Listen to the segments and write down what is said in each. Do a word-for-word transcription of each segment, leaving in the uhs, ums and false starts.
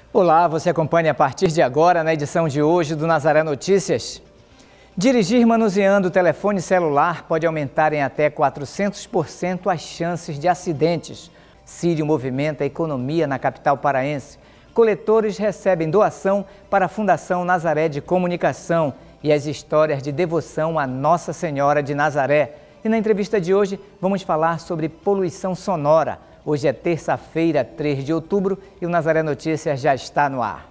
Olá, você acompanha a partir de agora na edição de hoje do Nazaré Notícias. Dirigir manuseando o telefone celular pode aumentar em até quatrocentos por cento as chances de acidentes. Sírio movimenta a economia na capital paraense. Coletores recebem doação para a Fundação Nazaré de Comunicação e as histórias de devoção à Nossa Senhora de Nazaré. E na entrevista de hoje vamos falar sobre poluição sonora. Hoje é terça-feira, três de outubro, e o Nazaré Notícias já está no ar.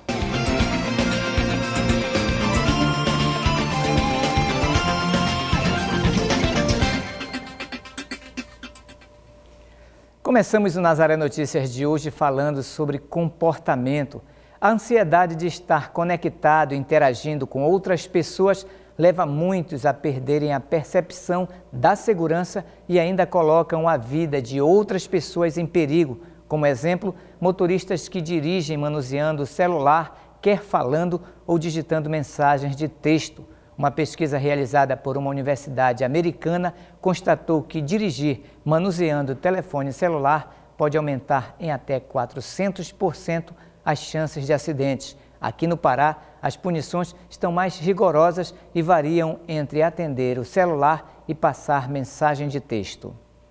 Começamos o Nazaré Notícias de hoje falando sobre comportamento. A ansiedade de estar conectado e interagindo com outras pessoas leva muitos a perderem a percepção da segurança e ainda colocam a vida de outras pessoas em perigo. Como exemplo, motoristas que dirigem manuseando o celular, quer falando ou digitando mensagens de texto. Uma pesquisa realizada por uma universidade americana constatou que dirigir manuseando o telefone celular pode aumentar em até quatrocentos por cento as chances de acidentes. Aqui no Pará, as punições estão mais rigorosas e variam entre atender o celular e passar mensagem de texto.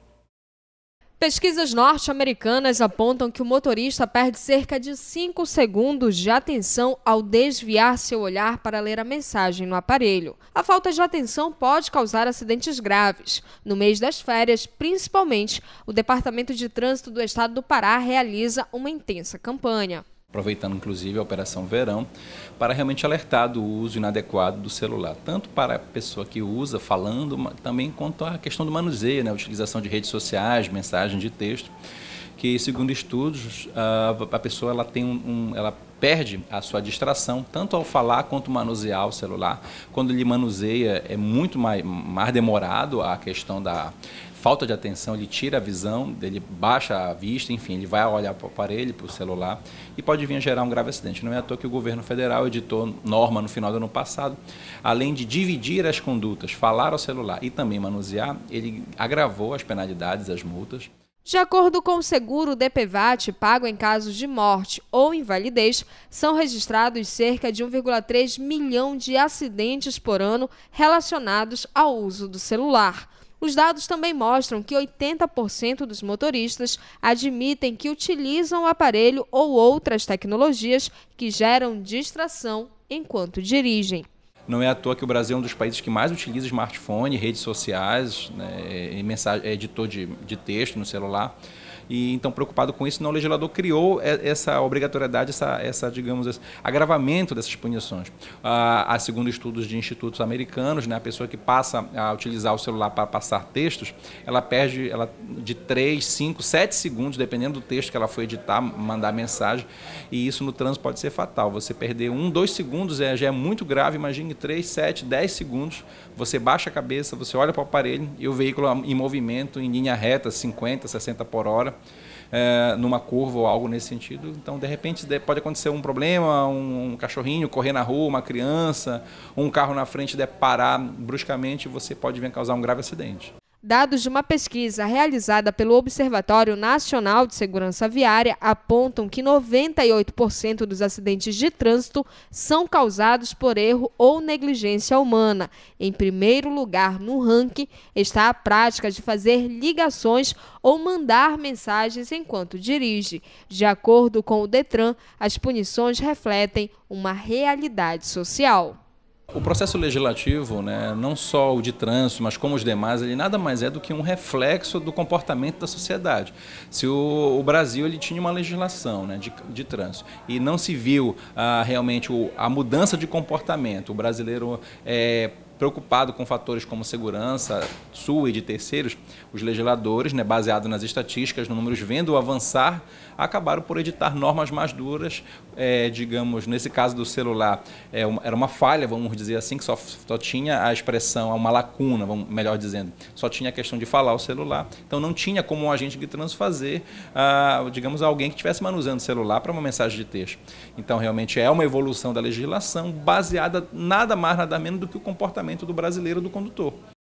Pesquisas norte-americanas apontam que o motorista perde cerca de cinco segundos de atenção ao desviar seu olhar para ler a mensagem no aparelho. A falta de atenção pode causar acidentes graves. No mês das férias, principalmente, o Departamento de Trânsito do Estado do Pará realiza uma intensa campanha. Aproveitando inclusive a Operação Verão, para realmente alertar do uso inadequado do celular, tanto para a pessoa que usa, falando, também quanto a questão do manuseio, né, a utilização de redes sociais, mensagem de texto, que segundo estudos, a pessoa ela tem um, um, ela perde a sua distração, tanto ao falar quanto manusear o celular. Quando ele manuseia é muito mais, mais demorado a questão da falta de atenção, ele tira a visão, ele baixa a vista, enfim, ele vai olhar para o aparelho, para o celular e pode vir a gerar um grave acidente. Não é à toa que o governo federal editou norma no final do ano passado, além de dividir as condutas, falar ao celular e também manusear, ele agravou as penalidades, as multas. De acordo com o seguro D P V A T pago em casos de morte ou invalidez, são registrados cerca de um vírgula três milhão de acidentes por ano relacionados ao uso do celular. Os dados também mostram que oitenta por cento dos motoristas admitem que utilizam o aparelho ou outras tecnologias que geram distração enquanto dirigem. Não é à toa que o Brasil é um dos países que mais utiliza smartphone, redes sociais, né, e mensagem, editor de, de texto no celular. E então, preocupado com isso, não, o legislador criou essa obrigatoriedade, essa, essa digamos, esse agravamento dessas punições. Ah, a segundo estudos de institutos americanos, né, a pessoa que passa a utilizar o celular para passar textos, ela perde ela, de três, cinco, sete segundos, dependendo do texto que ela for editar, mandar mensagem, e isso no trânsito pode ser fatal. Você perder um, dois segundos é, já é muito grave, imagine três, sete, dez segundos, você baixa a cabeça, você olha para o aparelho e o veículo em movimento, em linha reta, cinquenta, sessenta por hora, É, numa curva ou algo nesse sentido. Então, de repente, pode acontecer um problema, um, um cachorrinho correr na rua, uma criança, um carro na frente deve parar bruscamente e você pode vir a causar um grave acidente. Dados de uma pesquisa realizada pelo Observatório Nacional de Segurança Viária apontam que noventa e oito por cento dos acidentes de trânsito são causados por erro ou negligência humana. Em primeiro lugar no ranking está a prática de fazer ligações ou mandar mensagens enquanto dirige. De acordo com o Detran, as punições refletem uma realidade social. O processo legislativo, né, não só o de trânsito, mas como os demais, ele nada mais é do que um reflexo do comportamento da sociedade. Se o, o Brasil ele tinha uma legislação, né, de, de trânsito e não se viu ah, realmente o, a mudança de comportamento, o brasileiro é preocupado com fatores como segurança sua e de terceiros, os legisladores, né, baseados nas estatísticas, nos números, vendo avançar, acabaram por editar normas mais duras, é, digamos, nesse caso do celular, é uma, era uma falha, vamos dizer assim, que só, só tinha a expressão, uma lacuna, vamos, melhor dizendo, só tinha a questão de falar o celular, então não tinha como um agente de trânsito fazer, ah, digamos, alguém que estivesse manuseando o celular para uma mensagem de texto. Então, realmente é uma evolução da legislação baseada nada mais, nada menos do que o comportamento do brasileiro do condutor.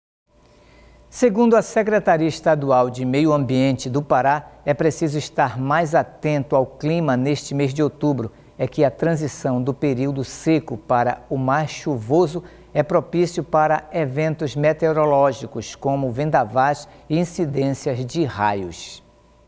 Segundo a Secretaria Estadual de Meio Ambiente do Pará, é preciso estar mais atento ao clima neste mês de outubro. é que a transição do período seco para o mais chuvoso é propício para eventos meteorológicos, como vendavais e incidências de raios.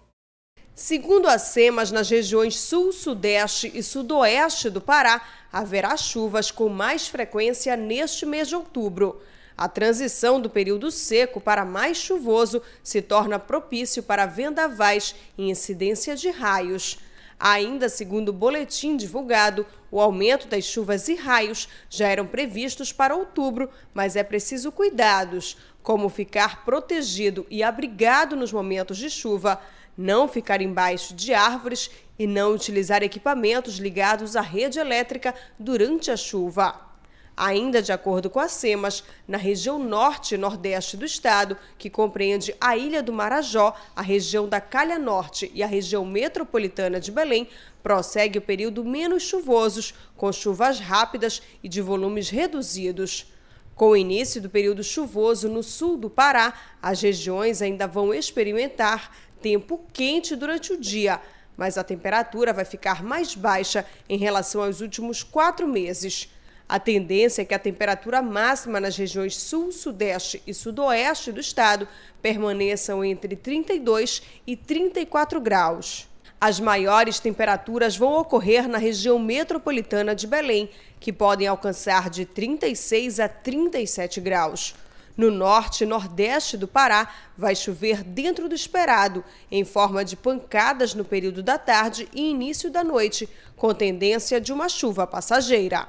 Segundo a SEMAS, nas regiões sul, sudeste e sudoeste do Pará, haverá chuvas com mais frequência neste mês de outubro. A transição do período seco para mais chuvoso se torna propício para vendavais e incidência de raios. Ainda segundo o boletim divulgado, o aumento das chuvas e raios já eram previstos para outubro, mas é preciso cuidados, como ficar protegido e abrigado nos momentos de chuva, não ficar embaixo de árvores e não utilizar equipamentos ligados à rede elétrica durante a chuva. Ainda de acordo com a SEMAS, na região norte e nordeste do estado, que compreende a Ilha do Marajó, a região da Calha Norte e a região metropolitana de Belém, prossegue o período menos chuvosos, com chuvas rápidas e de volumes reduzidos. Com o início do período chuvoso no sul do Pará, as regiões ainda vão experimentar tempo quente durante o dia, mas a temperatura vai ficar mais baixa em relação aos últimos quatro meses. A tendência é que a temperatura máxima nas regiões sul, sudeste e sudoeste do estado permaneçam entre trinta e dois e trinta e quatro graus. As maiores temperaturas vão ocorrer na região metropolitana de Belém, que podem alcançar de trinta e seis a trinta e sete graus. No norte e nordeste do Pará, vai chover dentro do esperado, em forma de pancadas no período da tarde e início da noite, com tendência de uma chuva passageira.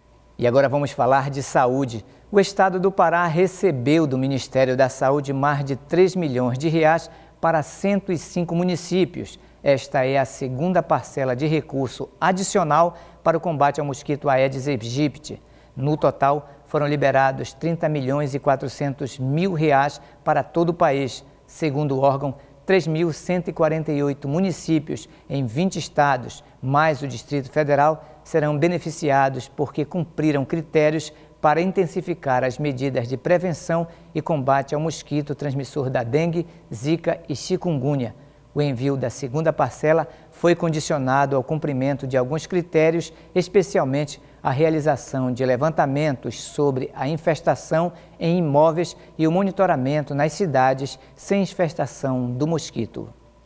E agora vamos falar de saúde. O estado do Pará recebeu do Ministério da Saúde mais de três milhões de reais para cento e cinco municípios. Esta é a segunda parcela de recurso adicional para o combate ao mosquito Aedes aegypti. No total, foram liberados trinta milhões e quatrocentos mil reais para todo o país. Segundo o órgão, três mil cento e quarenta e oito municípios em vinte estados, mais o Distrito Federal, serão beneficiados porque cumpriram critérios para intensificar as medidas de prevenção e combate ao mosquito transmissor da dengue, zika e chikungunya. O envio da segunda parcela foi condicionado ao cumprimento de alguns critérios, especialmente a realização de levantamentos sobre a infestação em imóveis e o monitoramento nas cidades sem infestação do mosquito.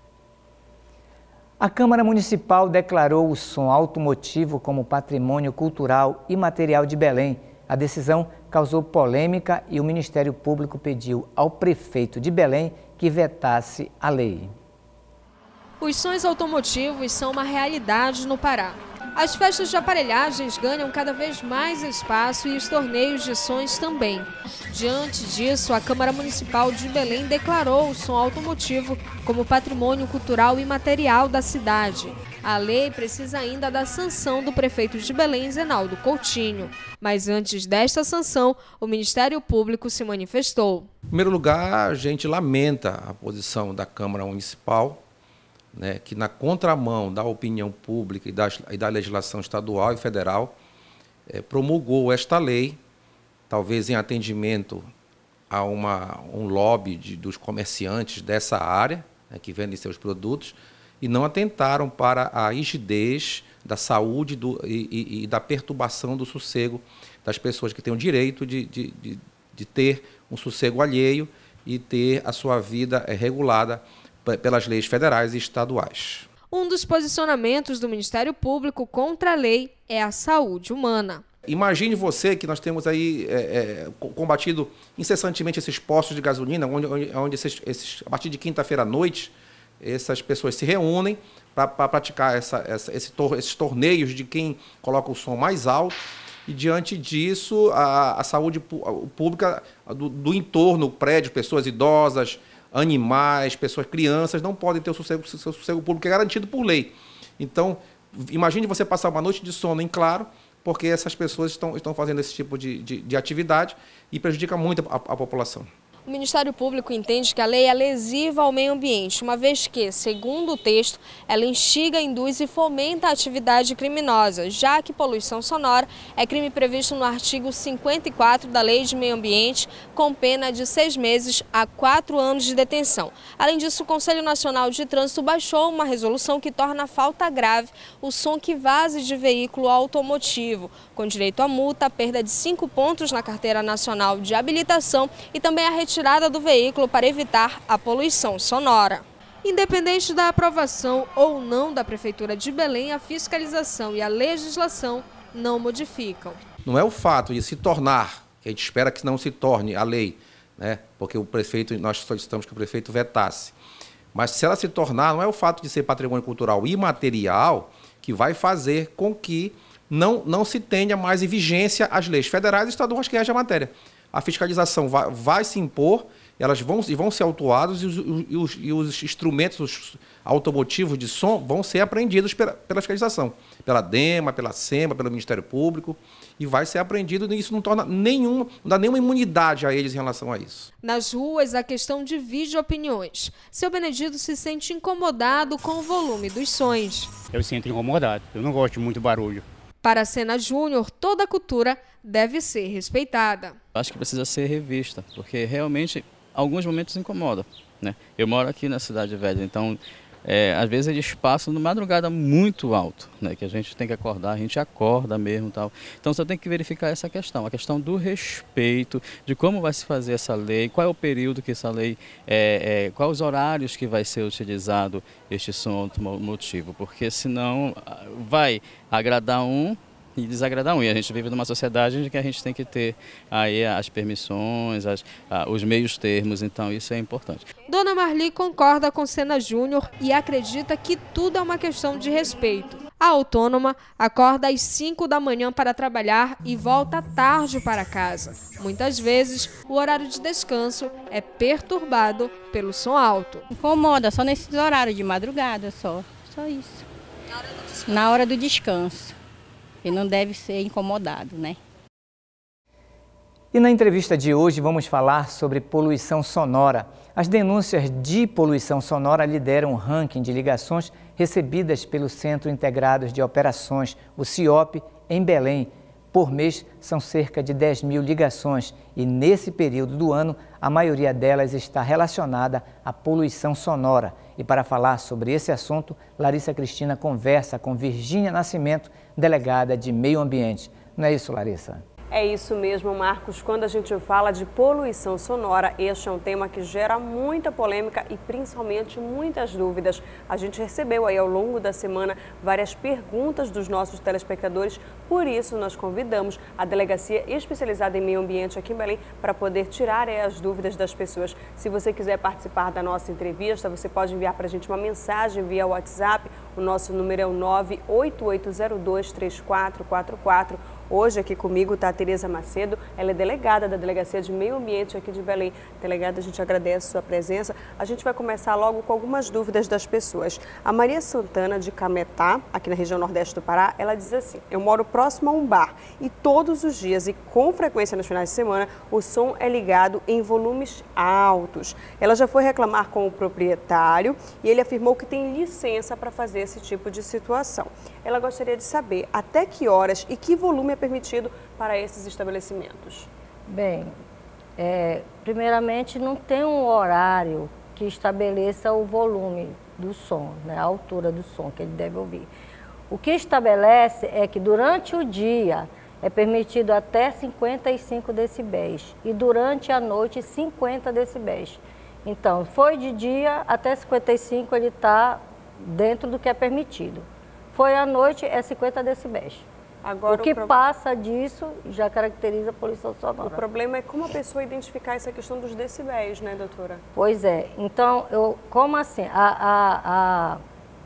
A Câmara Municipal declarou o som automotivo como patrimônio cultural e material de Belém. A decisão causou polêmica e o Ministério Público pediu ao prefeito de Belém que vetasse a lei. Os sons automotivos são uma realidade no Pará. As festas de aparelhagens ganham cada vez mais espaço e os torneios de sons também. Diante disso, a Câmara Municipal de Belém declarou o som automotivo como patrimônio cultural e material da cidade. A lei precisa ainda da sanção do prefeito de Belém, Zenaldo Coutinho. Mas antes desta sanção, o Ministério Público se manifestou. Em primeiro lugar, a gente lamenta a posição da Câmara Municipal, né, que na contramão da opinião pública e da, e da legislação estadual e federal, é, promulgou esta lei, talvez em atendimento a uma, um lobby de, dos comerciantes dessa área, né, que vendem seus produtos, e não atentaram para a rigidez da saúde do, e, e, e da perturbação do sossego das pessoas que têm o direito de, de, de, de ter um sossego alheio e ter a sua vida é, regulada pelas leis federais e estaduais. Um dos posicionamentos do Ministério Público contra a lei é a saúde humana. Imagine você que nós temos aí é, é, combatido incessantemente esses postos de gasolina, onde, onde, onde esses, esses, a partir de quinta-feira à noite, essas pessoas se reúnem para praticar essa, essa, esse tor esses torneios de quem coloca o som mais alto. E, diante disso, a, a saúde pública do, do entorno, o prédio, pessoas idosas, animais, pessoas, crianças, não podem ter o sossego, seu sossego público é garantido por lei. Então, imagine você passar uma noite de sono em claro, porque essas pessoas estão, estão fazendo esse tipo de, de, de atividade e prejudica muito a, a população. O Ministério Público entende que a lei é lesiva ao meio ambiente, uma vez que, segundo o texto, ela instiga, induz e fomenta a atividade criminosa, já que poluição sonora é crime previsto no artigo cinquenta e quatro da Lei de Meio Ambiente, com pena de seis meses a quatro anos de detenção. Além disso, o Conselho Nacional de Trânsito baixou uma resolução que torna falta grave o som que vaze de veículo automotivo, com direito a multa, a perda de cinco pontos na Carteira Nacional de Habilitação e também a retirada do veículo para evitar a poluição sonora. Independente da aprovação ou não da Prefeitura de Belém, a fiscalização e a legislação não modificam. Não é o fato de se tornar, que a gente espera que não se torne a lei, né? Porque o prefeito, nós solicitamos que o prefeito vetasse. Mas se ela se tornar, não é o fato de ser patrimônio cultural imaterial que vai fazer com que não, não se tenha mais em vigência as leis federais e estaduais que regem a matéria. A fiscalização vai, vai se impor, elas vão, vão ser autuadas e os, e, os, e os instrumentos os automotivos de som vão ser apreendidos pela, pela fiscalização, pela DEMA, pela SEMA, pelo Ministério Público, e vai ser apreendido e isso não torna nenhum, não dá nenhuma imunidade a eles em relação a isso. Nas ruas, a questão divide opiniões. Seu Benedito se sente incomodado com o volume dos sons. Eu sinto incomodado, eu não gosto de muito barulho. Para a Sena Júnior, toda a cultura deve ser respeitada. Acho que precisa ser revista, porque realmente alguns momentos incomoda, né? Eu moro aqui na Cidade Velha, então é, às vezes eles passam de madrugada muito alto, né? Que a gente tem que acordar, a gente acorda mesmo e tal. Então você tem que verificar essa questão, a questão do respeito, de como vai se fazer essa lei, qual é o período que essa lei, é, é, quais os horários que vai ser utilizado este som automotivo, porque senão vai agradar um e desagradar um. E a gente vive numa sociedade em que a gente tem que ter aí as permissões, as, os meios termos, então isso é importante. Dona Marli concorda com Sena Júnior e acredita que tudo é uma questão de respeito. A autônoma acorda às cinco da manhã para trabalhar e volta tarde para casa. Muitas vezes, o horário de descanso é perturbado pelo som alto. Incomoda só nesses horários de madrugada, só, só isso. Na hora do descanso? Na hora do descanso. E não deve ser incomodado, né? E na entrevista de hoje vamos falar sobre poluição sonora. As denúncias de poluição sonora lideram o ranking de ligações recebidas pelo Centro Integrado de Operações, o CIOP, em Belém. Por mês são cerca de dez mil ligações e nesse período do ano a maioria delas está relacionada à poluição sonora. E para falar sobre esse assunto, Larissa Cristina conversa com Virgínia Nascimento, delegada de Meio Ambiente. Não é isso, Larissa? É isso mesmo, Marcos. Quando a gente fala de poluição sonora, este é um tema que gera muita polêmica e principalmente muitas dúvidas. A gente recebeu aí ao longo da semana várias perguntas dos nossos telespectadores, por isso nós convidamos a Delegacia Especializada em Meio Ambiente aqui em Belém para poder tirar aí as dúvidas das pessoas. Se você quiser participar da nossa entrevista, você pode enviar para a gente uma mensagem via WhatsApp. O nosso número é o nove oito oito zero dois três quatro quatro quatro. Hoje aqui comigo está a Tereza Macedo, ela é delegada da Delegacia de Meio Ambiente aqui de Belém. Delegada, a gente agradece a sua presença. A gente vai começar logo com algumas dúvidas das pessoas. A Maria Santana de Cametá, aqui na região nordeste do Pará, ela diz assim: eu moro próximo a um bar e todos os dias e com frequência nos finais de semana o som é ligado em volumes altos. Ela já foi reclamar com o proprietário e ele afirmou que tem licença para fazer esse tipo de situação. Ela gostaria de saber até que horas e que volume é permitido para esses estabelecimentos. Bem, é, primeiramente não tem um horário que estabeleça o volume do som, né, a altura do som que ele deve ouvir. O que estabelece é que durante o dia é permitido até cinquenta e cinco decibéis e durante a noite cinquenta decibéis. Então, foi de dia até cinquenta e cinco ele está dentro do que é permitido. Foi à noite é cinquenta decibéis. Agora, o que o pro... passa disso já caracteriza a poluição sonora. O problema é como a pessoa identificar essa questão dos decibéis, né, doutora? Pois é. Então, eu, como assim? A, a, a,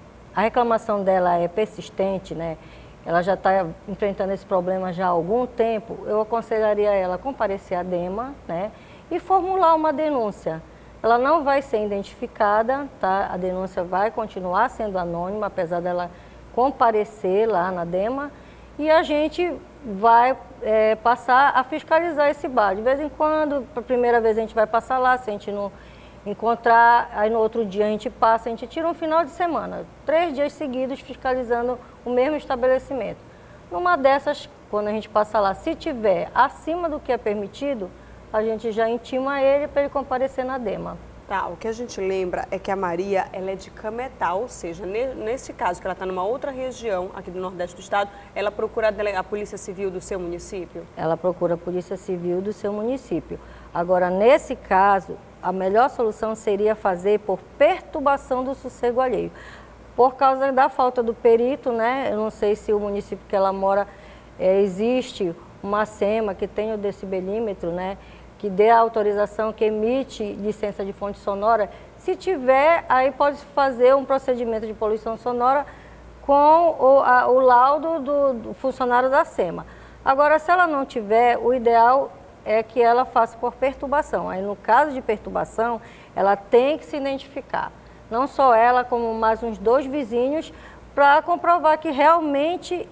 a reclamação dela é persistente, né? Ela já está enfrentando esse problema já há algum tempo. Eu aconselharia ela a comparecer à DEMA, né? E formular uma denúncia. Ela não vai ser identificada, tá? A denúncia vai continuar sendo anônima, apesar dela comparecer lá na DEMA. e a gente vai é, passar a fiscalizar esse bar. De vez em quando, a primeira vez a gente vai passar lá, se a gente não encontrar, aí no outro dia a gente passa, a gente tira um final de semana, três dias seguidos fiscalizando o mesmo estabelecimento. Numa dessas, quando a gente passa lá, se tiver acima do que é permitido, a gente já intima ele para ele comparecer na DEMA. Tá, o que a gente lembra é que a Maria, ela é de Cametá, ou seja, nesse caso que ela está numa outra região aqui do Nordeste do Estado, ela procura a Polícia Civil do seu município? Ela procura a Polícia Civil do seu município. Agora, nesse caso, a melhor solução seria fazer por perturbação do sossego alheio. Por causa da falta do perito, né? Eu não sei se o município que ela mora, é, existe uma SEMA que tem o decibelímetro, né? Que dê a autorização, que emite licença de fonte sonora. Se tiver, aí pode fazer um procedimento de poluição sonora com o, a, o laudo do, do funcionário da SEMA. Agora, se ela não tiver, o ideal é que ela faça por perturbação. Aí, no caso de perturbação, ela tem que se identificar. Não só ela, como mais uns dois vizinhos, para comprovar que realmente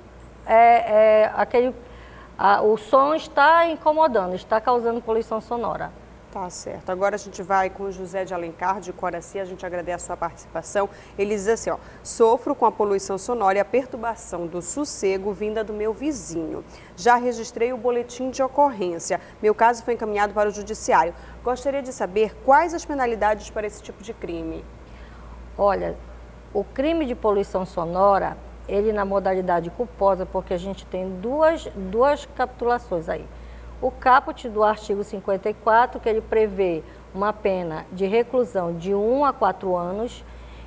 é, é, aquele... Ah, o som está incomodando, está causando poluição sonora. Tá certo. Agora a gente vai com o José de Alencar, de Coraci, a gente agradece a sua participação. Ele diz assim, ó, sofro com a poluição sonora e a perturbação do sossego vinda do meu vizinho. Já registrei o boletim de ocorrência. Meu caso foi encaminhado para o judiciário. Gostaria de saber quais as penalidades para esse tipo de crime. Olha, o crime de poluição sonora, ele na modalidade culposa, porque a gente tem duas, duas capitulações aí. O caput do artigo cinquenta e quatro, que ele prevê uma pena de reclusão de um a quatro anos,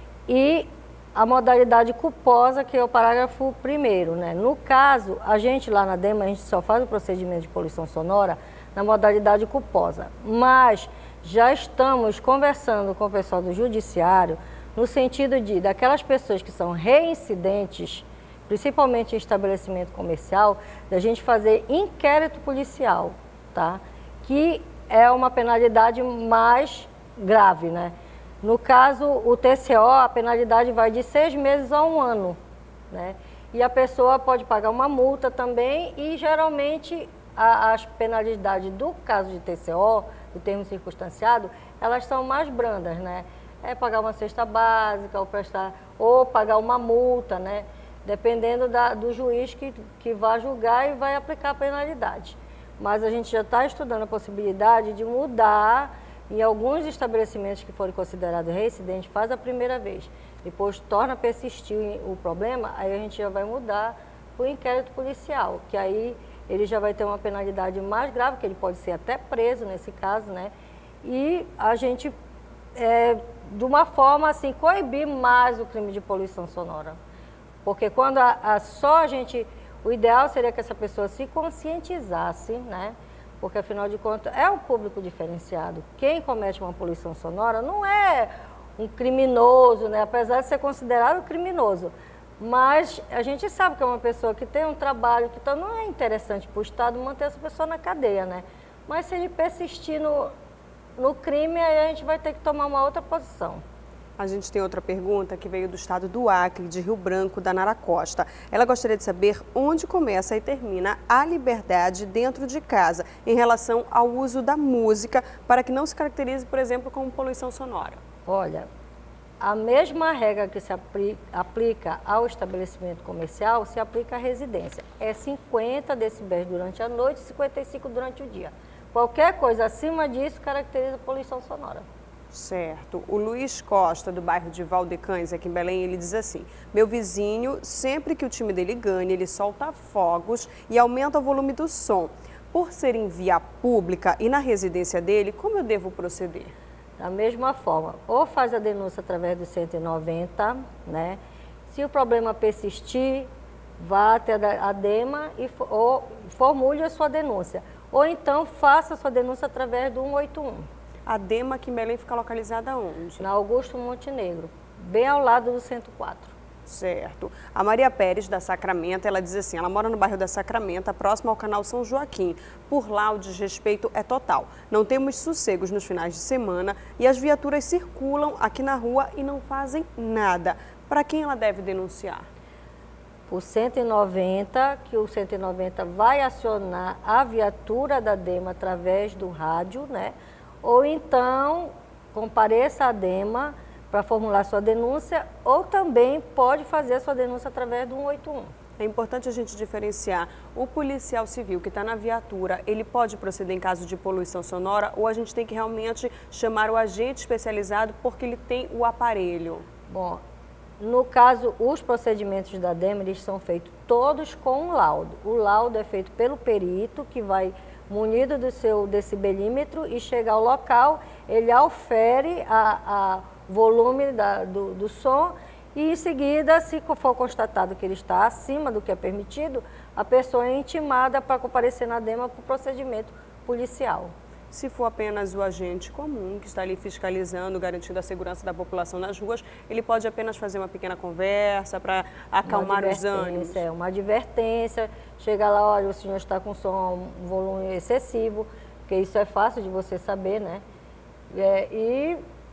e a modalidade culposa, que é o parágrafo primeiro, né? No caso, a gente lá na DEMA, a gente só faz o procedimento de poluição sonora na modalidade culposa, mas já estamos conversando com o pessoal do judiciário no sentido de, daquelas pessoas que são reincidentes, principalmente em estabelecimento comercial, da gente fazer inquérito policial, tá? Que é uma penalidade mais grave, né? No caso, o T C O, a penalidade vai de seis meses a um ano, né? E a pessoa pode pagar uma multa também e, geralmente, a, as penalidades do caso de T C O, do termo circunstanciado, elas são mais brandas, né? É pagar uma cesta básica ou, prestar, ou pagar uma multa, né? Dependendo da, do juiz que, que vai julgar e vai aplicar a penalidade. Mas a gente já está estudando a possibilidade de mudar em alguns estabelecimentos que forem considerados reincidentes, faz a primeira vez, depois torna a persistir o problema, aí a gente já vai mudar para o inquérito policial, que aí ele já vai ter uma penalidade mais grave, que ele pode ser até preso nesse caso, né? E a gente... É, de uma forma assim, coibir mais o crime de poluição sonora. Porque quando a, a, só a gente, o ideal seria que essa pessoa se conscientizasse, né? Porque afinal de contas é um público diferenciado. Quem comete uma poluição sonora não é um criminoso, né? Apesar de ser considerado criminoso. Mas a gente sabe que é uma pessoa que tem um trabalho, que então não é interessante para o Estado manter essa pessoa na cadeia, né? Mas se ele persistir no... No crime, aí a gente vai ter que tomar uma outra posição. A gente tem outra pergunta que veio do estado do Acre, de Rio Branco, da Nara Costa. Ela gostaria de saber onde começa e termina a liberdade dentro de casa em relação ao uso da música para que não se caracterize, por exemplo, como poluição sonora. Olha, a mesma regra que se aplica ao estabelecimento comercial se aplica à residência. É cinquenta decibéis durante a noite e cinquenta e cinco durante o dia. Qualquer coisa acima disso caracteriza poluição sonora. Certo. O Luiz Costa, do bairro de Valdecães, aqui em Belém, ele diz assim: meu vizinho, sempre que o time dele ganha, ele solta fogos e aumenta o volume do som. Por ser em via pública e na residência dele, como eu devo proceder? Da mesma forma, ou faz a denúncia através do cento e noventa, né? Se o problema persistir, vá até a DEMA e ou formule a sua denúncia. Ou então faça a sua denúncia através do cento e oitenta e um. A DEMA aqui em Belém fica localizada onde? Na Augusto Montenegro, bem ao lado do cento e quatro. Certo. A Maria Pérez, da Sacramento, ela diz assim, ela mora no bairro da Sacramento, próximo ao canal São Joaquim. Por lá o desrespeito é total. Não temos sossegos nos finais de semana e as viaturas circulam aqui na rua e não fazem nada. Para quem ela deve denunciar? o cento e noventa, que o cento e noventa vai acionar a viatura da DEMA através do rádio, né? Ou então compareça à DEMA para formular sua denúncia, ou também pode fazer a sua denúncia através do cento e oitenta e um. É importante a gente diferenciar. O policial civil que está na viatura, ele pode proceder em caso de poluição sonora, ou a gente tem que realmente chamar o agente especializado porque ele tem o aparelho? Bom, no caso, os procedimentos da DEMA, eles são feitos todos com um laudo. O laudo é feito pelo perito, que vai munido do seu decibelímetro e chega ao local, ele aufere a, a volume da, do, do som e, em seguida, se for constatado que ele está acima do que é permitido, a pessoa é intimada para comparecer na DEMA para o procedimento policial. Se for apenas o agente comum que está ali fiscalizando, garantindo a segurança da população nas ruas, ele pode apenas fazer uma pequena conversa para acalmar os ânimos? É, uma advertência, chega lá, olha, o senhor está com som, um volume excessivo, porque isso é fácil de você saber, né? É, e,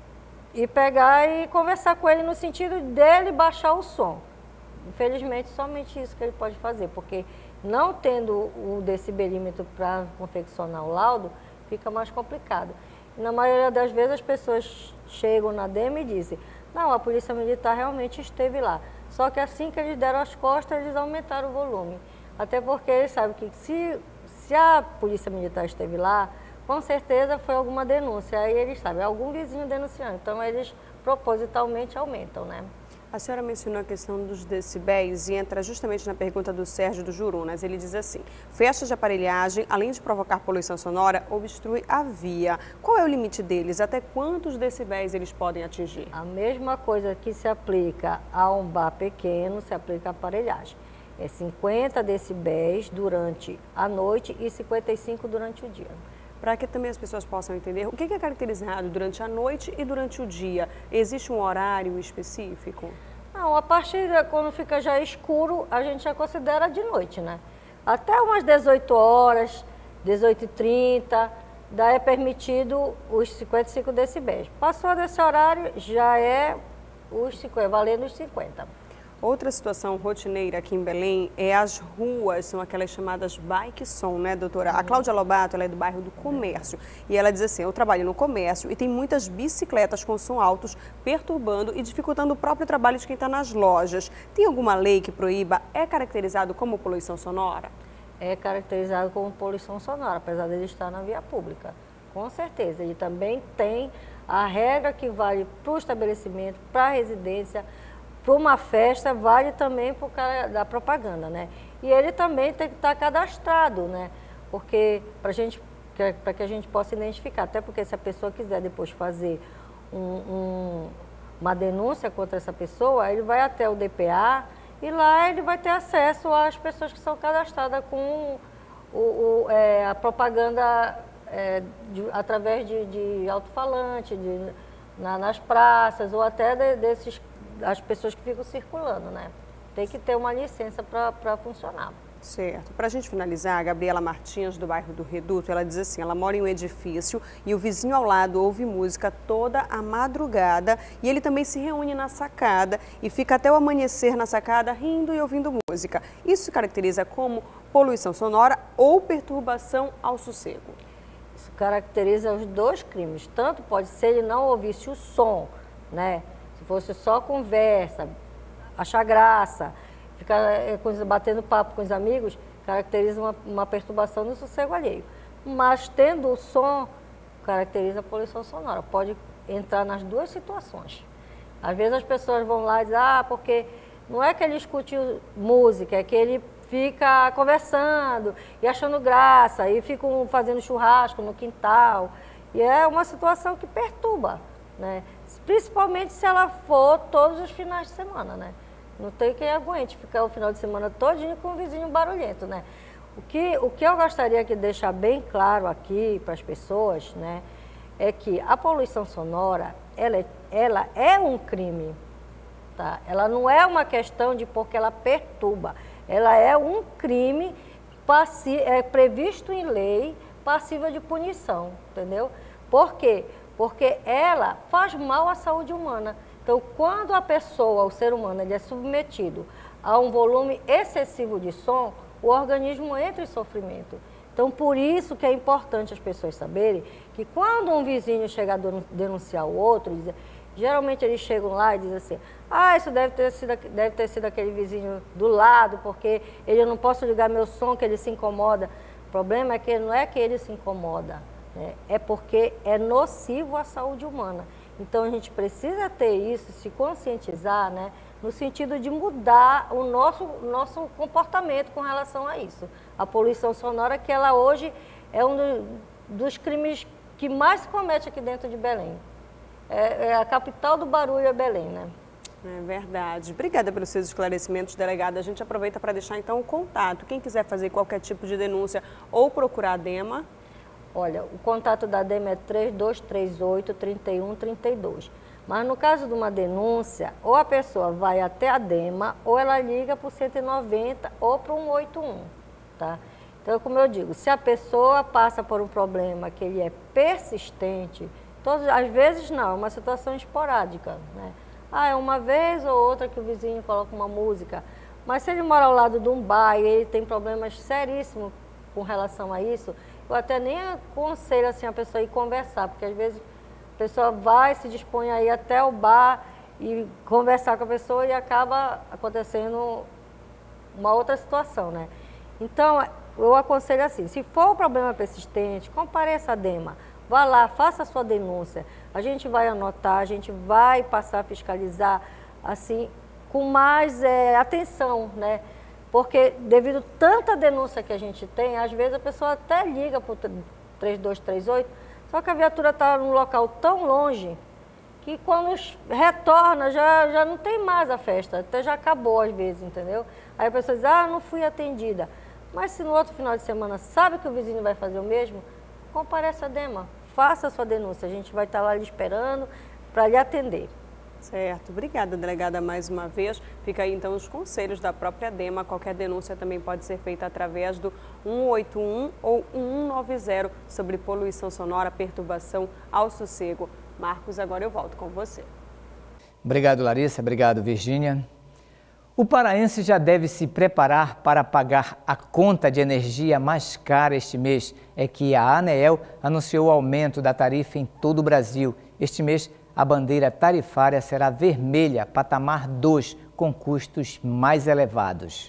e pegar e conversar com ele no sentido dele baixar o som. Infelizmente, somente isso que ele pode fazer, porque não tendo o decibelímetro para confeccionar o laudo, fica mais complicado. Na maioria das vezes as pessoas chegam na DEMA e dizem, não, a polícia militar realmente esteve lá. Só que assim que eles deram as costas, eles aumentaram o volume. Até porque eles sabem que se, se a polícia militar esteve lá, com certeza foi alguma denúncia. Aí eles sabem, algum vizinho denunciando. Então eles propositalmente aumentam, né? A senhora mencionou a questão dos decibéis e entra justamente na pergunta do Sérgio do Jurunas. Ele diz assim, festas de aparelhagem, além de provocar poluição sonora, obstrui a via. Qual é o limite deles? Até quantos decibéis eles podem atingir? A mesma coisa que se aplica a um bar pequeno, se aplica à aparelhagem. É cinquenta decibéis durante a noite e cinquenta e cinco durante o dia. Para que também as pessoas possam entender, o que é caracterizado durante a noite e durante o dia? Existe um horário específico? Não, a partir de quando fica já escuro, a gente já considera de noite, né? Até umas dezoito horas, dezoito e trinta, daí é permitido os cinquenta e cinco decibéis. Passou desse horário, já é os cinquenta, valendo os cinquenta. Outra situação rotineira aqui em Belém é as ruas, são aquelas chamadas bike som, né, doutora? A Cláudia Lobato, ela é do bairro do Comércio e ela diz assim, eu trabalho no comércio e tem muitas bicicletas com som altos perturbando e dificultando o próprio trabalho de quem está nas lojas. Tem alguma lei que proíba? É caracterizado como poluição sonora? É caracterizado como poluição sonora, apesar dele estar na via pública. Com certeza, ele também tem a regra que vale para o estabelecimento, para a residência, para uma festa, vale também para o cara da propaganda, né? E ele também tem que estar cadastrado, né? Porque para gente, para que a gente possa identificar, até porque se a pessoa quiser depois fazer um, um, uma denúncia contra essa pessoa, ele vai até o D P A e lá ele vai ter acesso às pessoas que são cadastradas com o, o, é, a propaganda é, de, através de, de alto-falante, de, na, nas praças ou até de, desses as pessoas que ficam circulando, né? Tem que ter uma licença para funcionar. Certo. Para a gente finalizar, a Gabriela Martins, do bairro do Reduto, ela diz assim, ela mora em um edifício e o vizinho ao lado ouve música toda a madrugada e ele também se reúne na sacada e fica até o amanhecer na sacada rindo e ouvindo música. Isso se caracteriza como poluição sonora ou perturbação ao sossego? Isso caracteriza os dois crimes. Tanto pode ser ele não ouvisse o som, né? Se fosse só conversa, achar graça, ficar batendo papo com os amigos, caracteriza uma, uma perturbação no sossego alheio. Mas tendo o som, caracteriza a poluição sonora. Pode entrar nas duas situações. Às vezes as pessoas vão lá e dizem, ah, porque não é que ele escute música, é que ele fica conversando e achando graça, e ficam fazendo churrasco no quintal. E é uma situação que perturba, né? Principalmente se ela for todos os finais de semana, né? Não tem quem aguente ficar o final de semana todinho com um vizinho barulhento, né? O que, o que eu gostaria de deixar bem claro aqui para as pessoas, né, é que a poluição sonora, ela é, ela é um crime, tá? Ela não é uma questão de porque ela perturba, ela é um crime passi, é previsto em lei, passível de punição, entendeu? Por quê? Porque ela faz mal à saúde humana. Então, quando a pessoa, o ser humano, ele é submetido a um volume excessivo de som, o organismo entra em sofrimento. Então, por isso que é importante as pessoas saberem que quando um vizinho chega a denunciar o outro, diz, geralmente eles chegam lá e dizem assim, ah, isso deve ter, sido, deve ter sido aquele vizinho do lado, porque ele, eu não posso ligar meu som, que ele se incomoda. O problema é que não é que ele se incomoda, né? É porque é nocivo à saúde humana. Então, a gente precisa ter isso, se conscientizar, né, no sentido de mudar o nosso, nosso comportamento com relação a isso. A poluição sonora, que ela hoje é um do, dos crimes que mais se comete aqui dentro de Belém. É, é a capital do barulho é Belém, né? É verdade. Obrigada pelos seus esclarecimentos, delegada. A gente aproveita para deixar, então, o contato. Quem quiser fazer qualquer tipo de denúncia ou procurar a DEMA... Olha, o contato da DEMA é três dois três oito, três um três dois. Mas no caso de uma denúncia, ou a pessoa vai até a DEMA, ou ela liga para o cento e noventa ou para o um oito um, tá? Então, como eu digo, se a pessoa passa por um problema que ele é persistente, todas, às vezes não, é uma situação esporádica, né? Ah, é uma vez ou outra que o vizinho coloca uma música. Mas se ele mora ao lado de um bar e ele tem problemas seríssimos com relação a isso, eu até nem aconselho assim, a pessoa ir conversar, porque às vezes a pessoa vai, se dispõe a ir até o bar e conversar com a pessoa e acaba acontecendo uma outra situação, né? Então, eu aconselho assim, se for um problema persistente, compareça à DEMA, vá lá, faça a sua denúncia, a gente vai anotar, a gente vai passar a fiscalizar, assim, com mais é, atenção, né? Porque devido a tanta denúncia que a gente tem, às vezes a pessoa até liga para o três dois três oito, só que a viatura está num local tão longe que quando retorna já, já não tem mais a festa, até já acabou às vezes, entendeu? Aí a pessoa diz, ah, não fui atendida. Mas se no outro final de semana sabe que o vizinho vai fazer o mesmo, comparece à DEMA, faça a sua denúncia, a gente vai estar lá lhe esperando para lhe atender. Certo. Obrigada, delegada, mais uma vez. Fica aí, então, os conselhos da própria DEMA. Qualquer denúncia também pode ser feita através do um oito um ou um nove zero sobre poluição sonora, perturbação ao sossego. Marcos, agora eu volto com você. Obrigado, Larissa. Obrigado, Virgínia. O paraense já deve se preparar para pagar a conta de energia mais cara este mês. É que a ANEEL anunciou o aumento da tarifa em todo o Brasil. Este mês, a bandeira tarifária será vermelha, patamar dois, com custos mais elevados.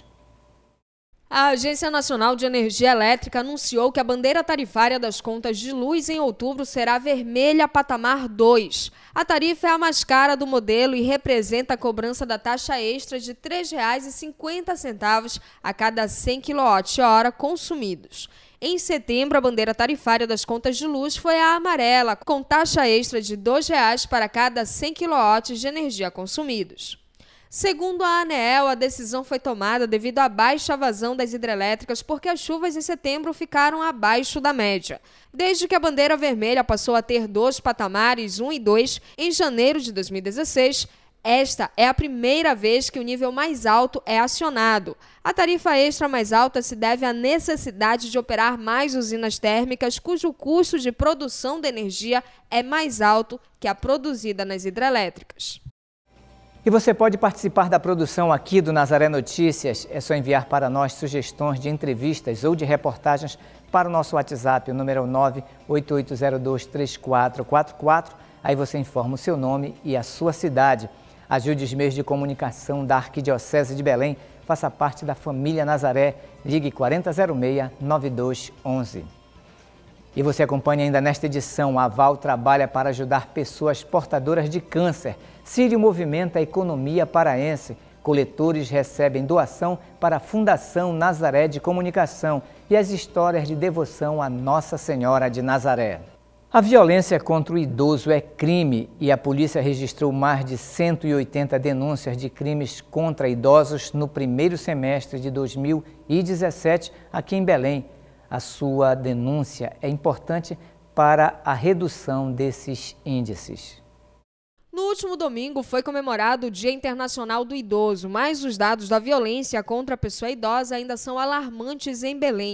A Agência Nacional de Energia Elétrica anunciou que a bandeira tarifária das contas de luz em outubro será vermelha, patamar dois. A tarifa é a mais cara do modelo e representa a cobrança da taxa extra de três reais e cinquenta centavos a cada cem quilowatt-hora consumidos. Em setembro, a bandeira tarifária das contas de luz foi a amarela, com taxa extra de dois reais para cada cem quilowatts de energia consumidos. Segundo a ANEEL, a decisão foi tomada devido à baixa vazão das hidrelétricas porque as chuvas em setembro ficaram abaixo da média. Desde que a bandeira vermelha passou a ter dois patamares, um e dois, em janeiro de dois mil e dezesseis, esta é a primeira vez que o nível mais alto é acionado. A tarifa extra mais alta se deve à necessidade de operar mais usinas térmicas, cujo custo de produção de energia é mais alto que a produzida nas hidrelétricas. E você pode participar da produção aqui do Nazaré Notícias. É só enviar para nós sugestões de entrevistas ou de reportagens para o nosso WhatsApp, o número nove oito oito zero dois três quatro quatro quatro. Aí você informa o seu nome e a sua cidade. Ajude os meios de comunicação da Arquidiocese de Belém. Faça parte da família Nazaré. Ligue quarenta zero seis, nove dois um um. E você acompanha ainda nesta edição. A Aval trabalha para ajudar pessoas portadoras de câncer. Sírio movimenta a economia paraense. Coletores recebem doação para a Fundação Nazaré de Comunicação. E as histórias de devoção à Nossa Senhora de Nazaré. A violência contra o idoso é crime e a polícia registrou mais de cento e oitenta denúncias de crimes contra idosos no primeiro semestre de dois mil e dezessete aqui em Belém. A sua denúncia é importante para a redução desses índices. No último domingo foi comemorado o Dia Internacional do Idoso, mas os dados da violência contra a pessoa idosa ainda são alarmantes em Belém.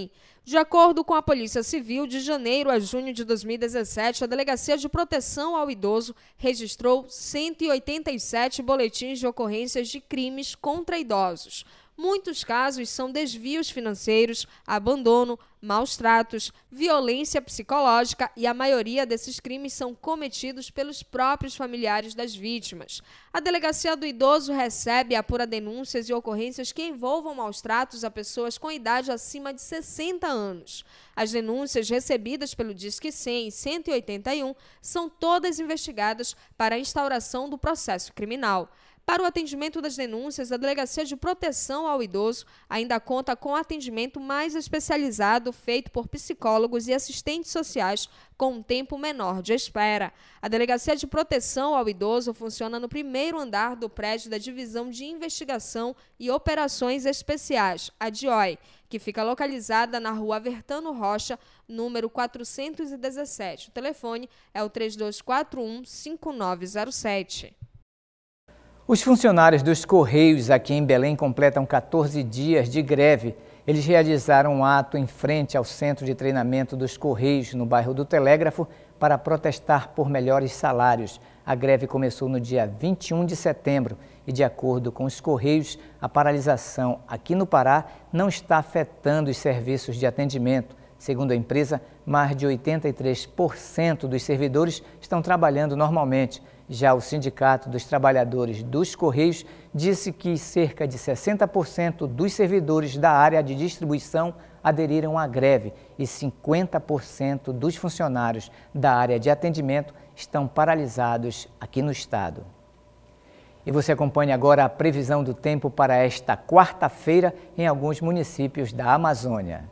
De acordo com a Polícia Civil, de janeiro a junho de dois mil e dezessete, a Delegacia de Proteção ao Idoso registrou cento e oitenta e sete boletins de ocorrências de crimes contra idosos. Muitos casos são desvios financeiros, abandono, maus tratos, violência psicológica e a maioria desses crimes são cometidos pelos próprios familiares das vítimas. A Delegacia do Idoso recebe e apura denúncias e ocorrências que envolvam maus tratos a pessoas com idade acima de sessenta anos. As denúncias recebidas pelo Disque cem e cento e oitenta e um são todas investigadas para a instauração do processo criminal. Para o atendimento das denúncias, a Delegacia de Proteção ao Idoso ainda conta com atendimento mais especializado feito por psicólogos e assistentes sociais com um tempo menor de espera. A Delegacia de Proteção ao Idoso funciona no primeiro andar do prédio da Divisão de Investigação e Operações Especiais, a D I O I, que fica localizada na Rua Vertano Rocha, número quatrocentos e dezessete. O telefone é o três dois quatro um, cinco nove zero sete. Os funcionários dos Correios aqui em Belém completam quatorze dias de greve. Eles realizaram um ato em frente ao Centro de Treinamento dos Correios, no bairro do Telégrafo, para protestar por melhores salários. A greve começou no dia vinte e um de setembro e, de acordo com os Correios, a paralisação aqui no Pará não está afetando os serviços de atendimento. Segundo a empresa, mais de oitenta e três por cento dos servidores estão trabalhando normalmente. Já o Sindicato dos Trabalhadores dos Correios disse que cerca de sessenta por cento dos servidores da área de distribuição aderiram à greve e cinquenta por cento dos funcionários da área de atendimento estão paralisados aqui no estado. E você acompanha agora a previsão do tempo para esta quarta-feira em alguns municípios da Amazônia.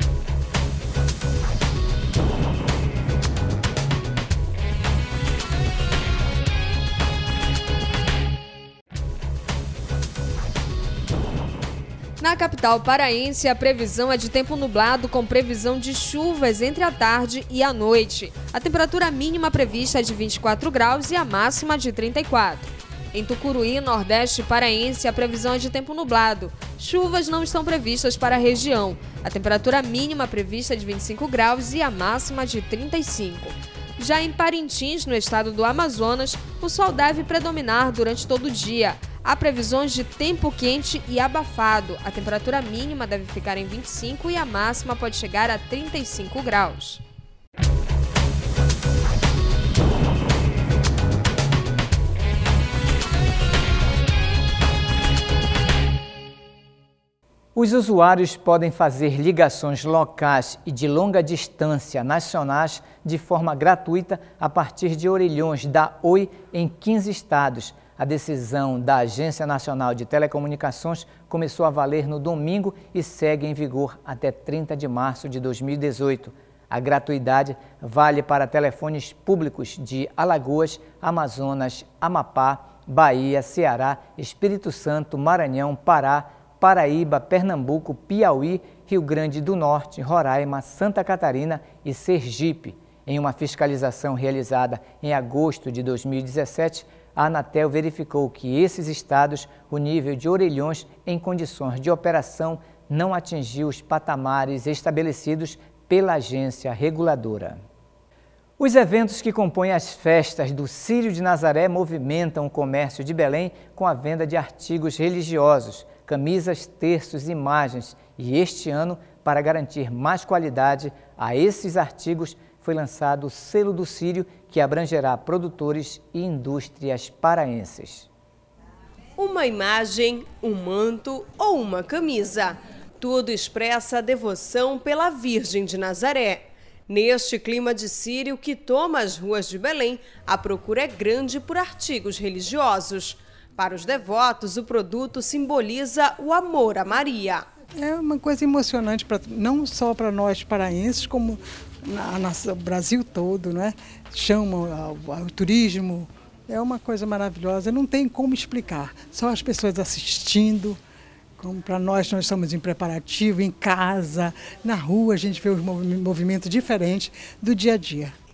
Na capital paraense, a previsão é de tempo nublado com previsão de chuvas entre a tarde e a noite. A temperatura mínima prevista é de vinte e quatro graus e a máxima de trinta e quatro. Em Tucuruí, nordeste paraense, a previsão é de tempo nublado. Chuvas não estão previstas para a região. A temperatura mínima prevista é de vinte e cinco graus e a máxima de trinta e cinco. Já em Parintins, no estado do Amazonas, o sol deve predominar durante todo o dia. Há previsões de tempo quente e abafado. A temperatura mínima deve ficar em vinte e cinco e a máxima pode chegar a trinta e cinco graus. Os usuários podem fazer ligações locais e de longa distância nacionais de forma gratuita a partir de orelhões da Oi em quinze estados. A decisão da Agência Nacional de Telecomunicações começou a valer no domingo e segue em vigor até trinta de março de dois mil e dezoito. A gratuidade vale para telefones públicos de Alagoas, Amazonas, Amapá, Bahia, Ceará, Espírito Santo, Maranhão, Pará, Paraíba, Pernambuco, Piauí, Rio Grande do Norte, Roraima, Santa Catarina e Sergipe. Em uma fiscalização realizada em agosto de dois mil e dezessete, a Anatel verificou que esses estados, o nível de orelhões em condições de operação não atingiu os patamares estabelecidos pela agência reguladora. Os eventos que compõem as festas do Círio de Nazaré movimentam o comércio de Belém com a venda de artigos religiosos, camisas, terços e imagens. E este ano, para garantir mais qualidade a esses artigos, foi lançado o Selo do Círio, que abrangerá produtores e indústrias paraenses. Uma imagem, um manto ou uma camisa. Tudo expressa a devoção pela Virgem de Nazaré. Neste clima de Círio que toma as ruas de Belém, a procura é grande por artigos religiosos. Para os devotos, o produto simboliza o amor a Maria. É uma coisa emocionante, pra, não só para nós paraenses, como na, na, o Brasil todo, né? Chama ao, ao turismo, é uma coisa maravilhosa, não tem como explicar. Só as pessoas assistindo, como para nós, nós estamos em preparativo, em casa, na rua, a gente vê os movimentos diferentes do dia a dia.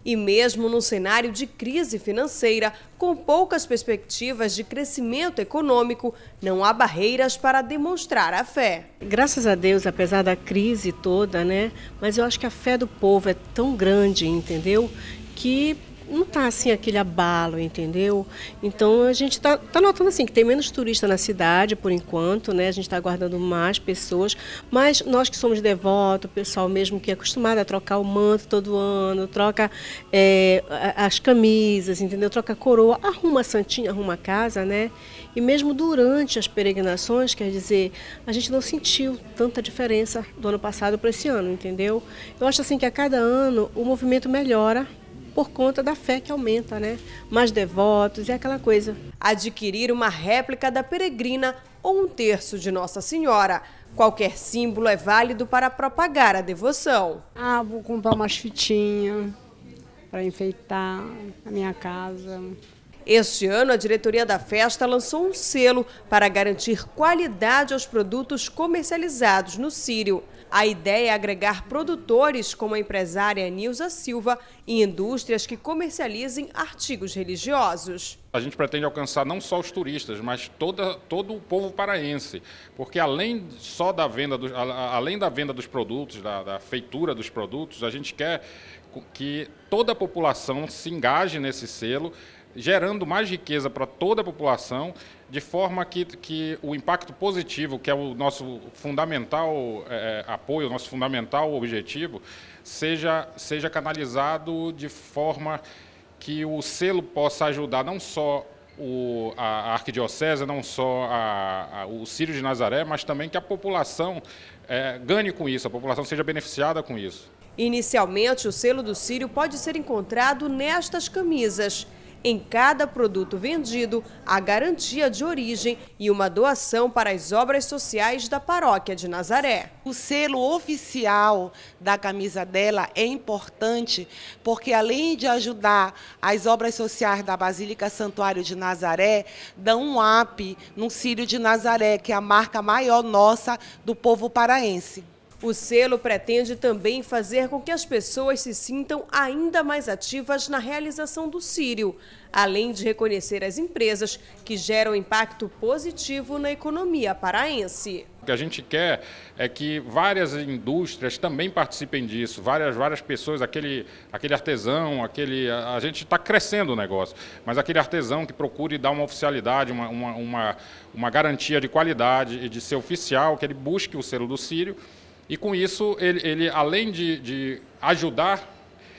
E mesmo num cenário de crise financeira, com poucas perspectivas de crescimento econômico, não há barreiras para demonstrar a fé. Graças a Deus, apesar da crise toda, né? Mas eu acho que a fé do povo é tão grande, entendeu? Que não está assim aquele abalo, entendeu? Então a gente está tá notando assim que tem menos turista na cidade por enquanto, né? A gente está aguardando mais pessoas, mas nós que somos devotos, o pessoal mesmo que é acostumado a trocar o manto todo ano, troca é, as camisas, entendeu? Troca a coroa, arruma a santinha, arruma a casa, né? E mesmo durante as peregrinações, quer dizer, a gente não sentiu tanta diferença do ano passado para esse ano, entendeu? Eu acho assim que a cada ano o movimento melhora por conta da fé que aumenta, né? Mais devotos e aquela coisa. Adquirir uma réplica da peregrina ou um terço de Nossa Senhora. Qualquer símbolo é válido para propagar a devoção. Ah, vou comprar umas fitinhas para enfeitar a minha casa. Este ano, a diretoria da festa lançou um selo para garantir qualidade aos produtos comercializados no Círio. A ideia é agregar produtores como a empresária Nilza Silva e indústrias que comercializem artigos religiosos. A gente pretende alcançar não só os turistas, mas toda, todo o povo paraense, porque além só da venda, do, além da venda dos produtos, da, da feitura dos produtos, a gente quer que toda a população se engaje nesse selo, gerando mais riqueza para toda a população, de forma que, que o impacto positivo, que é o nosso fundamental é, apoio, o nosso fundamental objetivo, seja, seja canalizado de forma que o selo possa ajudar não só o, a, a arquidiocese, não só a, a, o Círio de Nazaré, mas também que a população é, ganhe com isso, a população seja beneficiada com isso. Inicialmente, o selo do Círio pode ser encontrado nestas camisas. Em cada produto vendido, há garantia de origem e uma doação para as obras sociais da Paróquia de Nazaré. O selo oficial da camisa dela é importante porque, além de ajudar as obras sociais da Basílica Santuário de Nazaré, dá um up no Círio de Nazaré, que é a marca maior nossa do povo paraense. O selo pretende também fazer com que as pessoas se sintam ainda mais ativas na realização do Círio, além de reconhecer as empresas que geram impacto positivo na economia paraense. O que a gente quer é que várias indústrias também participem disso, várias, várias pessoas, aquele, aquele artesão, aquele, a, a gente está crescendo o negócio, mas aquele artesão que procure dar uma oficialidade, uma, uma, uma, uma garantia de qualidade e de ser oficial, que ele busque o selo do Círio. E com isso, ele, ele além de, de ajudar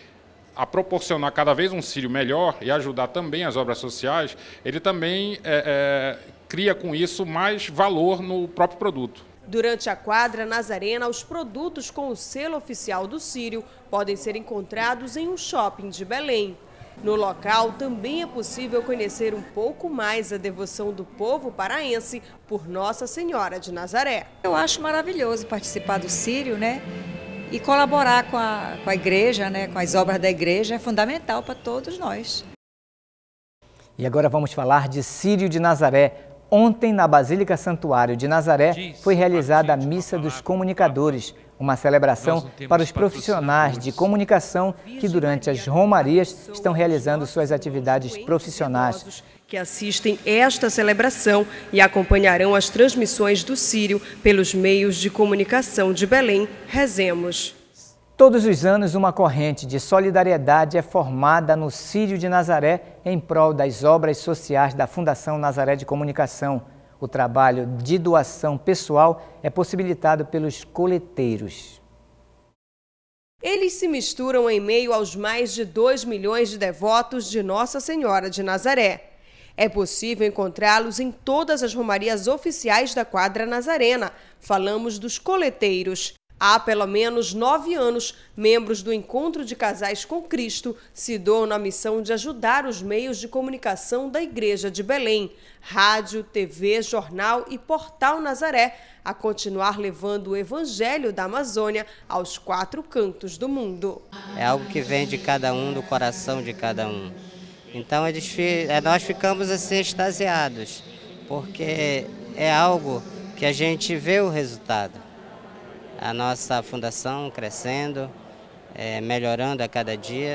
a proporcionar cada vez um Círio melhor e ajudar também as obras sociais, ele também é, é, cria com isso mais valor no próprio produto. Durante a quadra nazarena, os produtos com o selo oficial do Círio podem ser encontrados em um shopping de Belém. No local, também é possível conhecer um pouco mais a devoção do povo paraense por Nossa Senhora de Nazaré. Eu acho maravilhoso participar do Círio, né? E colaborar com a, com a igreja, né? Com as obras da igreja, é fundamental para todos nós. E agora vamos falar de Círio de Nazaré. Ontem, na Basílica Santuário de Nazaré, foi realizada a Missa dos Comunicadores, uma celebração para os profissionais de comunicação que, durante as romarias, estão realizando suas atividades profissionais. Que assistem esta celebração e acompanharão as transmissões do Círio pelos meios de comunicação de Belém. Rezemos. Todos os anos, uma corrente de solidariedade é formada no Círio de Nazaré em prol das obras sociais da Fundação Nazaré de Comunicação. O trabalho de doação pessoal é possibilitado pelos coleteiros. Eles se misturam em meio aos mais de dois milhões de devotos de Nossa Senhora de Nazaré. É possível encontrá-los em todas as romarias oficiais da quadra nazarena. Falamos dos coleteiros. Há pelo menos nove anos, membros do Encontro de Casais com Cristo se doam na missão de ajudar os meios de comunicação da Igreja de Belém, rádio, T V, jornal e Portal Nazaré, a continuar levando o Evangelho da Amazônia aos quatro cantos do mundo. É algo que vem de cada um, do coração de cada um. Então eles, nós ficamos assim extasiados, porque é algo que a gente vê o resultado. A nossa fundação crescendo, é, melhorando a cada dia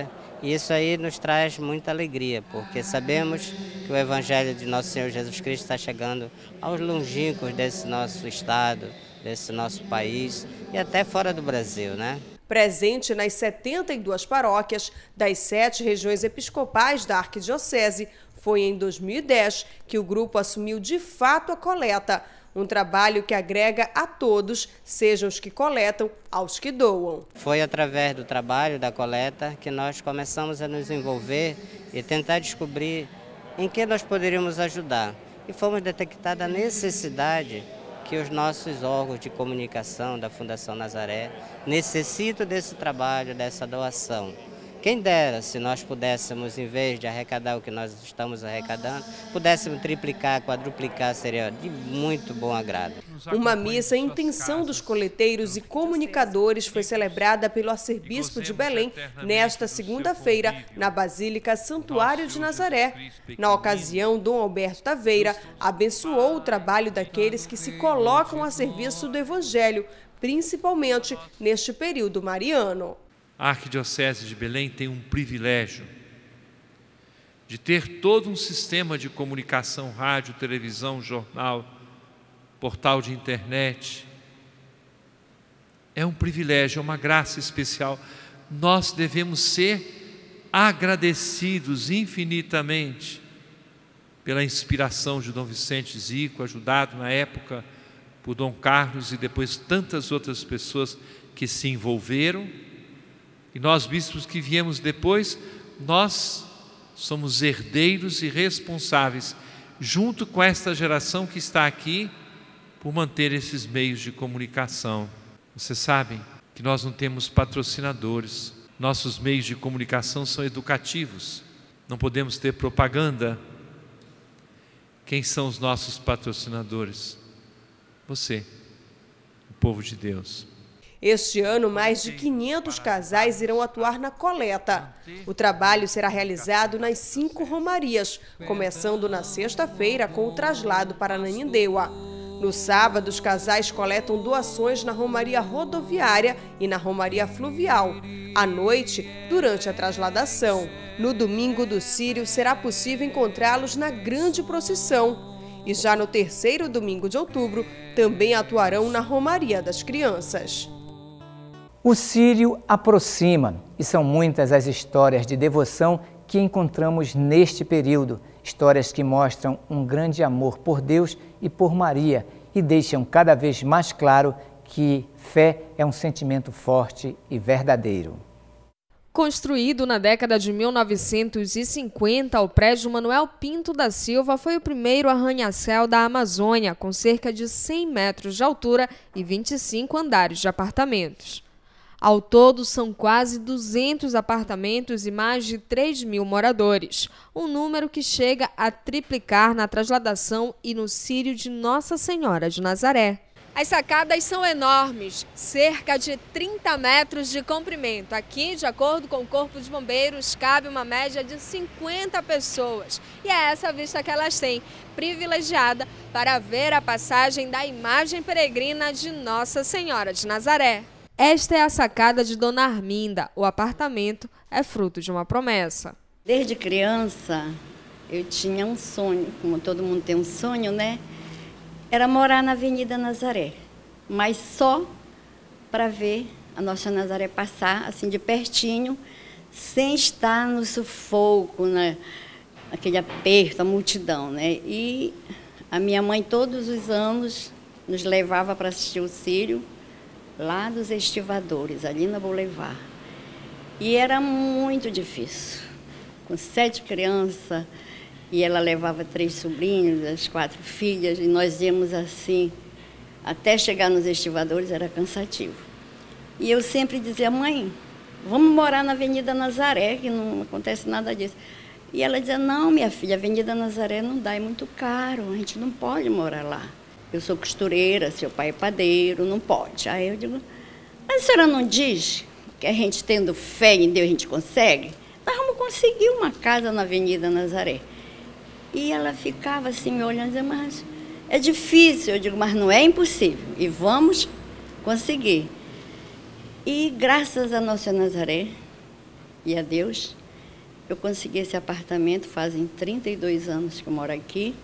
E isso aí nos traz muita alegria, porque sabemos que o Evangelho de Nosso Senhor Jesus Cristo está chegando aos longínquos desse nosso estado, desse nosso país e até fora do Brasil, né? Presente nas setenta e duas paróquias das sete regiões episcopais da Arquidiocese, foi em dois mil e dez que o grupo assumiu de fato a coleta, um trabalho que agrega a todos, sejam os que coletam, aos que doam. Foi através do trabalho da coleta que nós começamos a nos envolver e tentar descobrir em que nós poderíamos ajudar. E fomos detectada a necessidade que os nossos órgãos de comunicação da Fundação Nazaré necessitam desse trabalho, dessa doação. Quem dera se nós pudéssemos, em vez de arrecadar o que nós estamos arrecadando, pudéssemos triplicar, quadruplicar, seria de muito bom agrado. Uma missa em intenção dos coleteiros e comunicadores foi celebrada pelo arcebispo de Belém nesta segunda-feira, na Basílica Santuário de Nazaré. Na ocasião, Dom Alberto Taveira abençoou o trabalho daqueles que se colocam a serviço do Evangelho, principalmente neste período mariano. A Arquidiocese de Belém tem um privilégio de ter todo um sistema de comunicação, rádio, televisão, jornal, portal de internet. É um privilégio, é uma graça especial. Nós devemos ser agradecidos infinitamente pela inspiração de Dom Vicente Zico, ajudado na época por Dom Carlos e depois tantas outras pessoas que se envolveram. E nós, bispos que viemos depois, nós somos herdeiros e responsáveis, junto com esta geração que está aqui, por manter esses meios de comunicação. Vocês sabem que nós não temos patrocinadores. Nossos meios de comunicação são educativos. Não podemos ter propaganda. Quem são os nossos patrocinadores? Você, o povo de Deus. Este ano, mais de quinhentos casais irão atuar na coleta. O trabalho será realizado nas cinco romarias, começando na sexta-feira com o traslado para Ananindeua. No sábado, os casais coletam doações na Romaria Rodoviária e na Romaria Fluvial. À noite, durante a trasladação. No domingo do Círio, será possível encontrá-los na grande procissão. E já no terceiro domingo de outubro, também atuarão na Romaria das Crianças. O Círio aproxima, e são muitas as histórias de devoção que encontramos neste período. Histórias que mostram um grande amor por Deus e por Maria e deixam cada vez mais claro que fé é um sentimento forte e verdadeiro. Construído na década de mil novecentos e cinquenta, o prédio Manuel Pinto da Silva foi o primeiro arranha-céu da Amazônia, com cerca de cem metros de altura e vinte e cinco andares de apartamentos. Ao todo, são quase duzentos apartamentos e mais de três mil moradores, um número que chega a triplicar na trasladação e no Círio de Nossa Senhora de Nazaré. As sacadas são enormes, cerca de trinta metros de comprimento. Aqui, de acordo com o Corpo de Bombeiros, cabe uma média de cinquenta pessoas. E é essa vista que elas têm, privilegiada para ver a passagem da imagem peregrina de Nossa Senhora de Nazaré. Esta é a sacada de Dona Arminda. O apartamento é fruto de uma promessa. Desde criança, eu tinha um sonho, como todo mundo tem um sonho, né? Era morar na Avenida Nazaré, mas só para ver a Nossa Nazaré passar, assim, de pertinho, sem estar no sufoco, né? Aquele aperto, a multidão, né? E a minha mãe, todos os anos, nos levava para assistir o Círio, lá dos Estivadores, ali na Boulevard. E era muito difícil, com sete crianças, e ela levava três sobrinhos, as quatro filhas, e nós íamos assim, até chegar nos Estivadores era cansativo. E eu sempre dizia, mãe, vamos morar na Avenida Nazaré, que não acontece nada disso. E ela dizia, não, minha filha, a Avenida Nazaré não dá, é muito caro, a gente não pode morar lá. Eu sou costureira, seu pai é padeiro, não pode. Aí eu digo, mas a senhora não diz que a gente tendo fé em Deus a gente consegue? Nós vamos conseguir uma casa na Avenida Nazaré. E ela ficava assim me olhando e dizia, mas é difícil. Eu digo, mas não é impossível. E vamos conseguir. E graças a Nossa Nazaré e a Deus, Eu consegui esse apartamento fazem trinta e dois anos que eu moro aqui.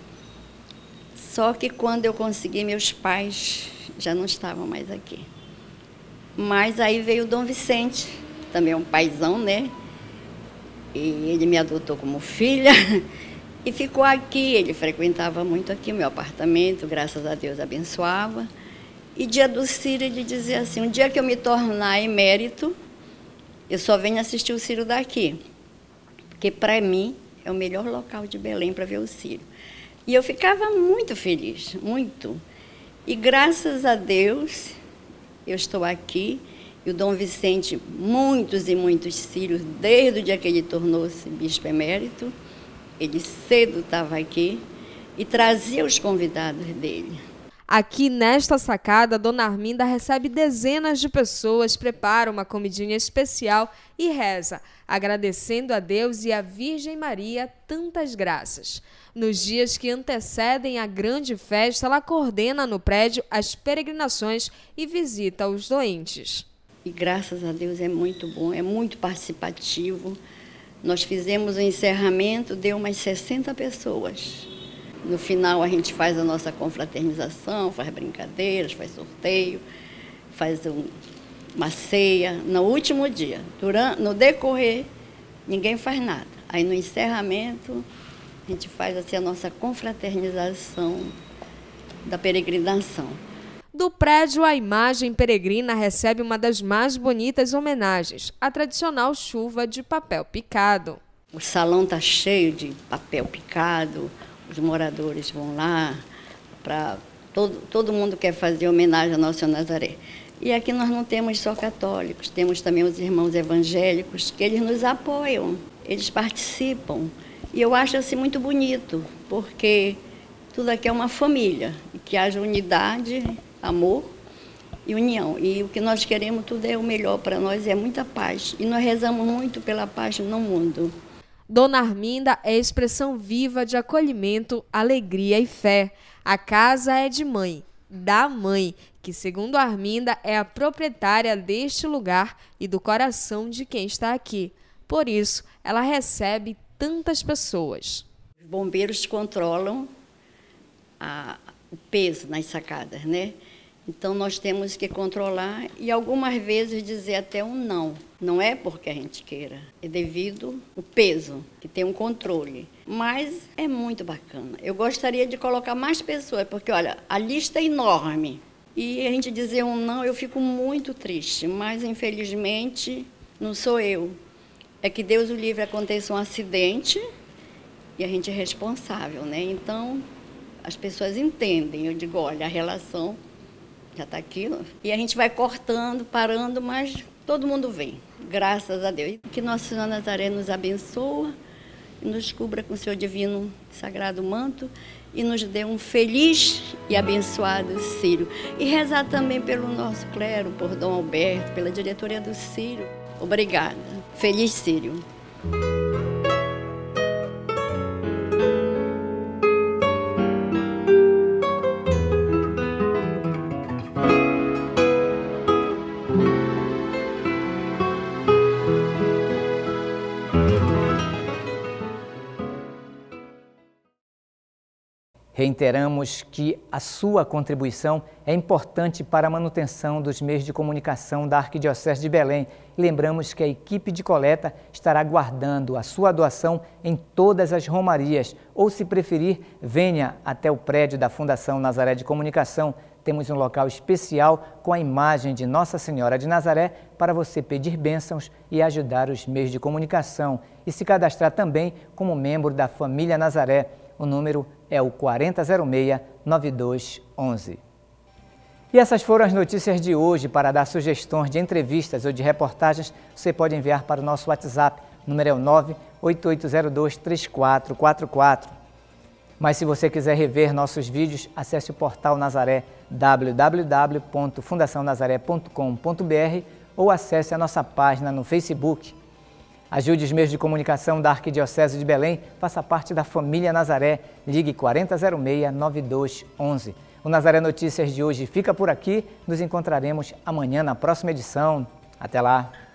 Só que quando eu consegui, meus pais já não estavam mais aqui. Mas aí veio o Dom Vicente, também um paizão, né? E ele me adotou como filha e ficou aqui. Ele frequentava muito aqui o meu apartamento, graças a Deus abençoava. E dia do Círio ele dizia assim, um dia que eu me tornar emérito, eu só venho assistir o Círio daqui. Porque para mim é o melhor local de Belém para ver o Círio. E eu ficava muito feliz, muito. E graças a Deus eu estou aqui. E o Dom Vicente, muitos e muitos círios, desde o dia que ele tornou-se bispo emérito, ele cedo estava aqui e trazia os convidados dele. Aqui nesta sacada, Dona Arminda recebe dezenas de pessoas, prepara uma comidinha especial e reza, agradecendo a Deus e a Virgem Maria tantas graças. Nos dias que antecedem a grande festa, ela coordena no prédio as peregrinações e visita os doentes. E graças a Deus é muito bom, é muito participativo. Nós fizemos o encerramento, deu umas sessenta pessoas. No final a gente faz a nossa confraternização, faz brincadeiras, faz sorteio, faz um, uma ceia. No último dia, durante, no decorrer, ninguém faz nada. Aí no encerramento a gente faz assim, a nossa confraternização da peregrinação. Do prédio, a imagem peregrina recebe uma das mais bonitas homenagens, a tradicional chuva de papel picado. O salão está cheio de papel picado, os moradores vão lá, pra, todo, todo mundo quer fazer homenagem a Nossa Senhora Nazaré. E aqui nós não temos só católicos, temos também os irmãos evangélicos, que eles nos apoiam, eles participam. E eu acho assim muito bonito, porque tudo aqui é uma família, e que haja unidade, amor e união. E o que nós queremos, tudo é o melhor para nós, é muita paz. E nós rezamos muito pela paz no mundo. Dona Arminda é expressão viva de acolhimento, alegria e fé. A casa é de mãe, da mãe, que segundo Arminda é a proprietária deste lugar e do coração de quem está aqui. Por isso, ela recebe tantas pessoas. Os bombeiros controlam a, o peso nas sacadas, né? Então, nós temos que controlar e algumas vezes dizer até um não. Não é porque a gente queira, é devido ao peso, que tem um controle. Mas é muito bacana. Eu gostaria de colocar mais pessoas, porque, olha, a lista é enorme. E a gente dizer um não, eu fico muito triste. Mas, infelizmente, não sou eu. É que Deus o livre, aconteça um acidente e a gente é responsável, né? Então, as pessoas entendem. Eu digo, olha, a relação já está aqui, e a gente vai cortando, parando, mas todo mundo vem, graças a Deus. Que Nossa Senhora Nazaré nos abençoa, e nos cubra com o seu divino sagrado manto e nos dê um feliz e abençoado Círio. E rezar também pelo nosso clero, por Dom Alberto, pela diretoria do Círio. Obrigada. Feliz Círio. Reiteramos que a sua contribuição é importante para a manutenção dos meios de comunicação da Arquidiocese de Belém. Lembramos que a equipe de coleta estará guardando a sua doação em todas as romarias, ou se preferir, venha até o prédio da Fundação Nazaré de Comunicação. Temos um local especial com a imagem de Nossa Senhora de Nazaré para você pedir bênçãos e ajudar os meios de comunicação e se cadastrar também como membro da família Nazaré. O número é o quatro zero seis, nove dois um um. E essas foram as notícias de hoje. Para dar sugestões de entrevistas ou de reportagens, você pode enviar para o nosso WhatsApp. O número é o nove oito oito zero dois, três quatro quatro quatro. Mas se você quiser rever nossos vídeos, acesse o portal Nazaré, w w w ponto fundação nazaré ponto com ponto b r, ou acesse a nossa página no Facebook. Ajude os meios de comunicação da Arquidiocese de Belém, faça parte da família Nazaré, ligue quatro zero seis, nove dois um um. O Nazaré Notícias de hoje fica por aqui, nos encontraremos amanhã na próxima edição. Até lá!